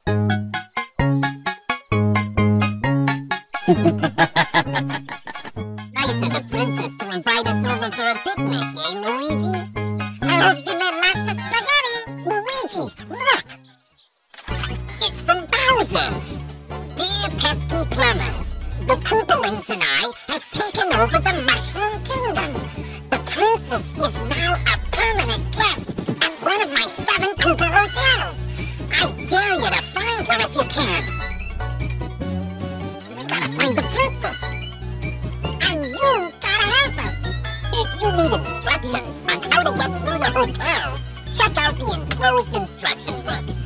Nice of the princess to invite us over for a picnic, eh, Luigi? I hope you made lots of spaghetti. Luigi, look! It's from Bowser. Dear pesky plumbers, the Koopalings and I have taken over the Mushroom Kingdom. The princess is now a permanent guest at one of my 7 Koopa hotels. I dare you to find her if you can. We gotta find the princess. And you gotta help us. If you need instructions on how to get through the hotels, check out the enclosed instruction book.